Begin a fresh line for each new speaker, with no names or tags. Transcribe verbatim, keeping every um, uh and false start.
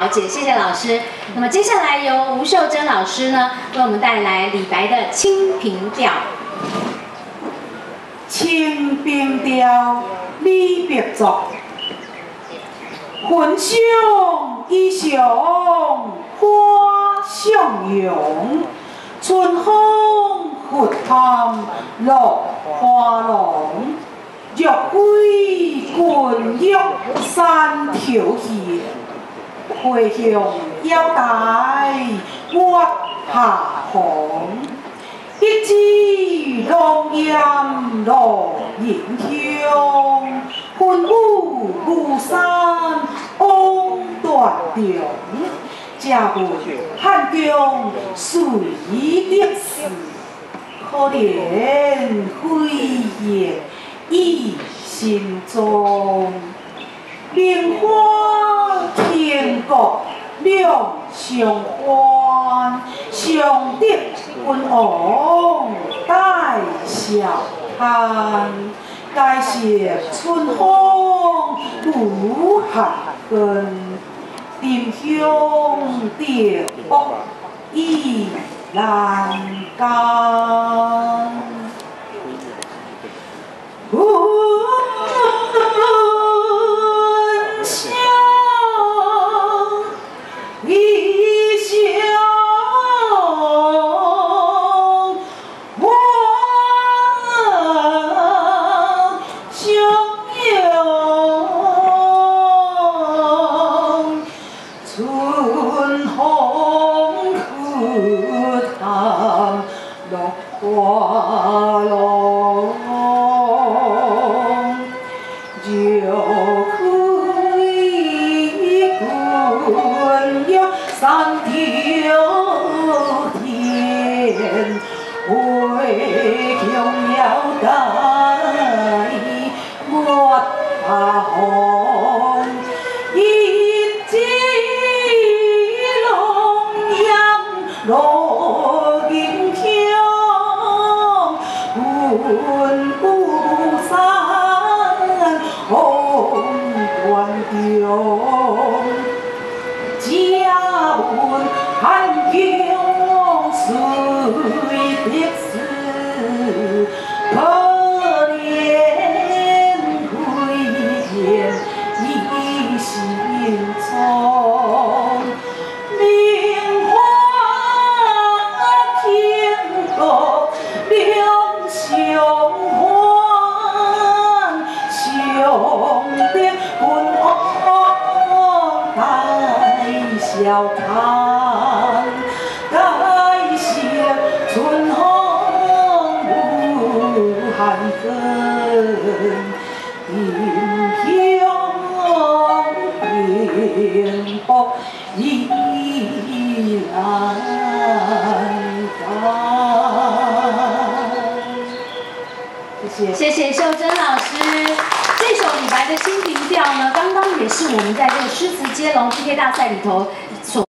了解，谢谢老师。那么接下来由吴秀珍老师呢，为我们带来李白的《清平调》。
《清平调》李白作，魂相依相花相拥，春风拂槛落花笼。玉桂冠玉山头现，花香腰带抹霞红。一枝long烟落迎香，分舞巫山翁断肠。借问汉江水得时，可怜飞燕倚新踪。莲花天国两相欢，相得君王带笑谈。该是春风无限根，丁香蝶屋依栏杆。春风拂槛落花笼，玉桂冠玉山头现，花香腰带抹霞红。落迎香，分巫山翁断肠。借问汉江水得时，可怜归雁倚新踪。相欢，相得君王带笑谈。该是春风无限根，丁香蝶屋依栏杆。
谢谢秀珍老师。这首李白的《清平调》呢，刚刚也是我们在这个诗词接龙 P K 大赛里头所